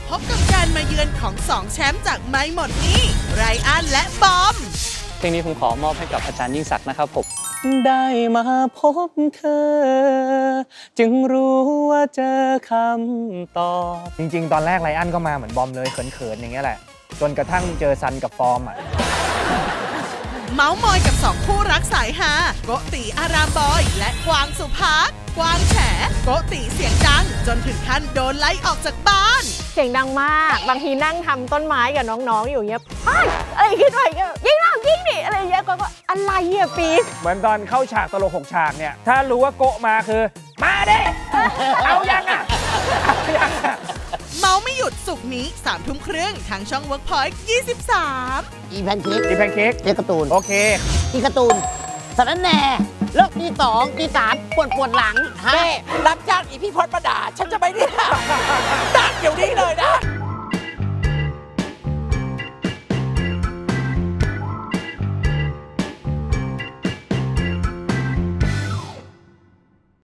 พบกับการมาเยือนของ2แชมป์จากไม่หมดนี้ไรอันและบอมเพลงนี้ผมขอมอบให้กับอาจารย์ยิ่งศักดิ์นะครับผมได้มาพบเธอจึงรู้ว่าเจอคำตอบจริงๆตอนแรกไรอันก็มาเหมือนบอมเลยเขินๆอย่างเงี้ยแหละจนกระทั่งเจอซันกับฟอร์มเมาส์มอยกับ2คู่รักสายฮาโกติอารามบอยและกวางสุภาพกวางแฉโกติเสียงดังจนถึงขั้นโดนไล่ออกจากบ้านเสียงดังมากบางทีนั่งทำต้นไม้กับน้องๆอยู่เงี้ยอะไรขึ้นไปยิ่งหลังยิ่งดิอะไรเงี้ยก็อะไรอ่ะปีเหมือนตอนเข้าฉากตลก6 ฉากเนี่ยถ้ารู้ว่าโกะมาคือมาเด้เอายังอ่ะเมาไม่หยุดสุกนี้3 ทุ่มครึ่งทางช่อง Workpoint 23 อีแพนเค้กเรียกการ์ตูนโอเคอีการ์ตูนสารแหน่เลิกตี 2 ตี 3ปวดหลังแม่รับจ้างอีพี่พอดประดาฉันจะไม่ได้ดักเดี๋ยวนี้เลยนะ